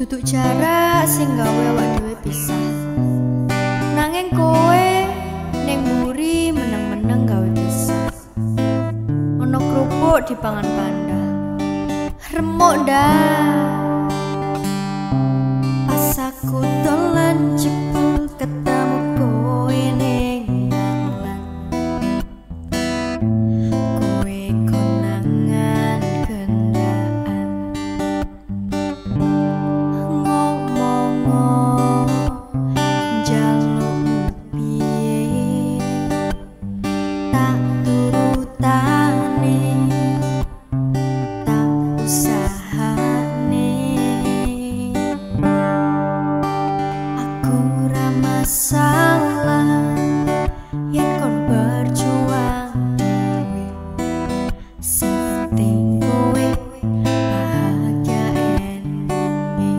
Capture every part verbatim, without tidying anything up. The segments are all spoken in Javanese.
Duduk jarak sing gawe awak dhewe pisah. Nanging kowe ning mburi meneng-meneng gawe pisah. Ono krupuk dipangan panda. Remuk ndak. Pas aku dolan cepul ketemu kowe ning dalan. Kowe konangan kendaan. Ngomong jalukmu piye tak turutane, tak usahane. Aku ra masalah yen kon berjuang dhewe. Sing penting kowe bahagia endinge.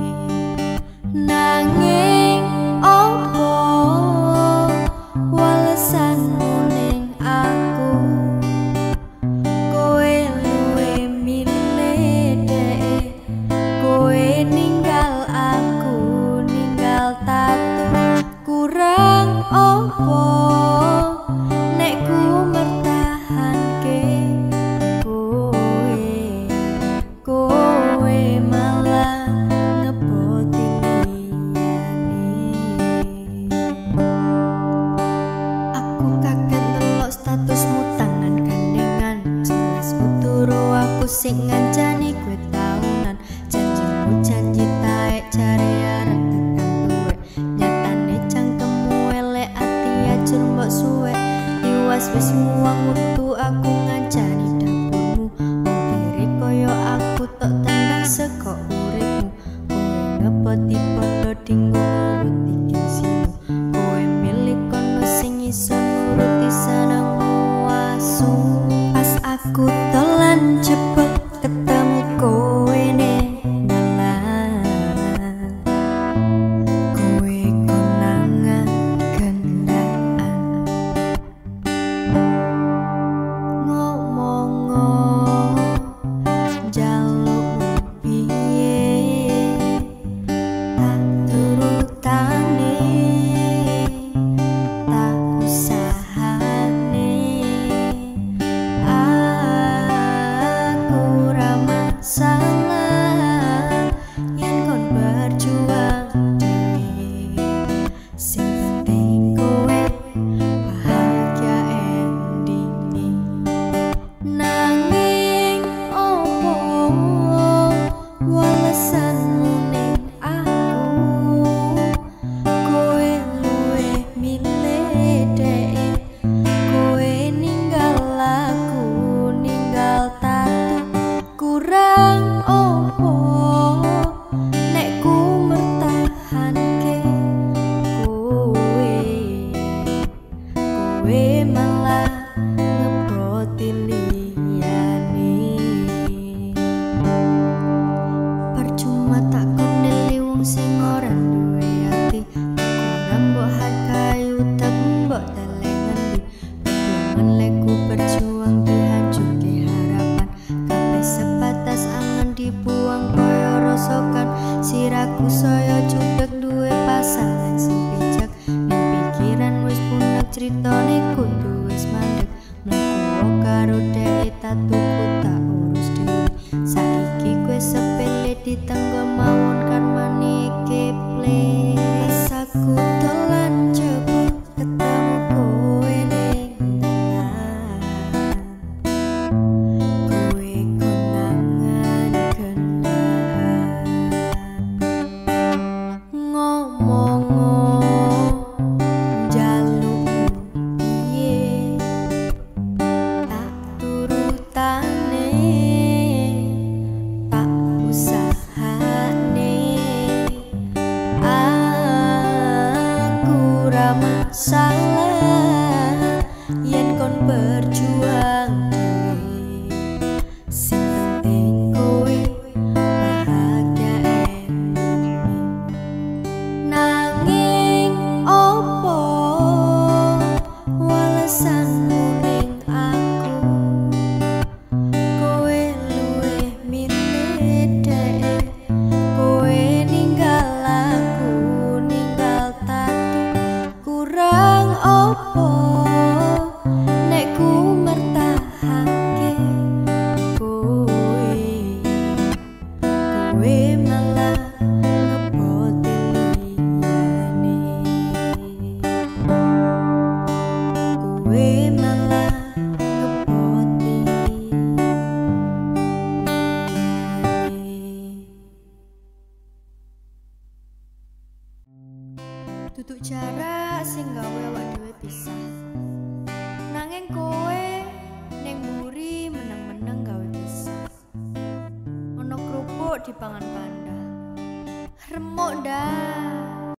Nanging opo walesanmu ning aku? Kowe luwe milih dek, kowe ninggal aku, ninggal tatu. Kurang opo nek ku mertahanke kowe, kowe malah ngeboti liyane. Aku kaget delok statusmu tangan gandengan. Jelas uturo aku sing ngancani kowe taunan. Janjimu janji taek jare arep tekan duwe. Nyatane cangkemmu elek ati ajur mbok suwek. Liwas wis muwang wektu aku ngancani dapurmu. Wong diri koyo aku tok tendang seko uripmu. Kowe ngepoti podo dinggo nuruti gengsimu. Kowe milih kono sing iso nuruti senengmu asu. Pas aku dolan cepet ketemu kowe ning dalan. Kowe konangan kendaan. Ngomong jalukmu piye tak turutane, tak usahane. Aku ra masalah yen kon berjuang dhewe. Sing penting kowe bahagia endinge. Nanging opo walesanmu ning aku? Kowe luwe milih dek, kowe ninggal aku, ninggal tatu. Kurang opo nek ku mertahanke kowe, kowe malah ngeboti liyane. Percuma tak kondeli wong sing ora duwe ati. Kurang mbok hargai utek mbok telengendi. Perjuangan leku berjuang dihancurke harapan. Kabeh sebatas angan dibuang koyo rosokan. Siraku saya cudek duwe pasangan sing bijak. Ning pikiran wis punek critane kudu wis mandek. Mlaku karo dek tatuku tak urus dhewe. Saiki kowe sepele ditenggo mawon kan manike ple. Pas aku dolan cepet ketemu kowe ning dalan. Kowe konangan kendaan. Ngomong jalukmu piye tak turutane, tak usahane. kowe malah ngepoti. Tutuk jarak sing gawe awak dhewe pisah, nanging kowe ning mburi meneng-meneng gawe pisah. Ono krupuk dipangan panda, remuk dah.